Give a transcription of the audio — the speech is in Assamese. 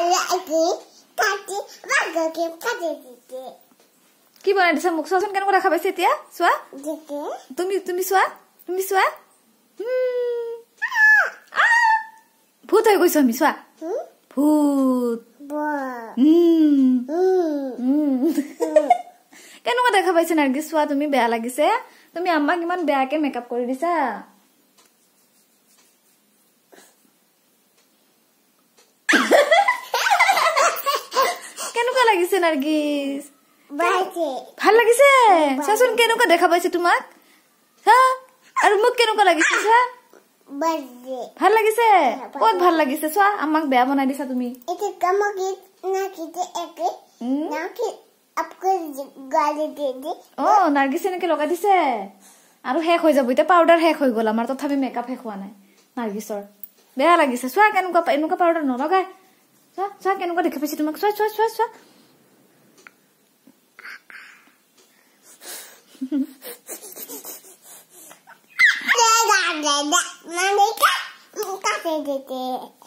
কি বনাই দিছা মোক চোৱাচোন কেনেকুৱা দেখা পাইছে এতিয়া চোৱা তুমি চোৱা ভূত হৈ গৈছো আমি চোৱা ভূত কেনেকুৱা দেখা পাইছে নাৰ্গিছ চোৱা তুমি বেয়া লাগিছে তুমি আমাক ইমান বেয়াকে মেকআপ কৰি দিছা কেনেকুৱা লাগিছে নাৰ্গিছ ভাল লাগিছে চাচোন কেনেকুৱা দেখা পাইছে তোমাক হা আৰু মোক কেনেকুৱা লাগিছে চা ভাল লাগিছে ক'ত ভাল লাগিছে চোৱা আমাক বেয়া বনাই দিছা তুমি নাৰ্গিছে এনেকে লগাই দিছে আৰু শেষ হৈ যাব এতিয়া পাউডাৰ শেষ হৈ গ'ল আমাৰ তথাপি মেকআপ শেষ হোৱা নাই নাৰ্গিছৰ বেয়া লাগিছে চোৱা কেনেকুৱা এনেকুৱা পাউডাৰ নলগাই চোৱা কেনেকুৱা দেখা পাইছে তোমাক চোৱা চোৱা চোৱা চোৱা